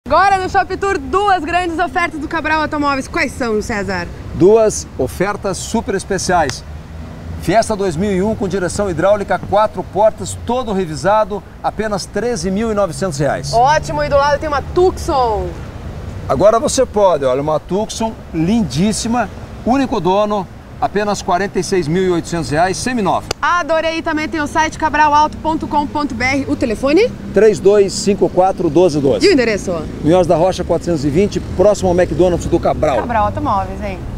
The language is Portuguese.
Agora no Shop Tour, duas grandes ofertas do Cabral Automóveis. Quais são, César? Duas ofertas super especiais. Fiesta 2001 com direção hidráulica, 4 portas, todo revisado, apenas R$ 13.900. Ótimo, e do lado tem uma Tucson. Agora você pode, olha, uma Tucson lindíssima, único dono, apenas R$ 46.800, seminova. Adorei, também tem o site cabralauto.com.br. O telefone? 3254-1212. E o endereço? Munhoz da Rocha 420, próximo ao McDonald's do Cabral. Cabral Automóveis, hein?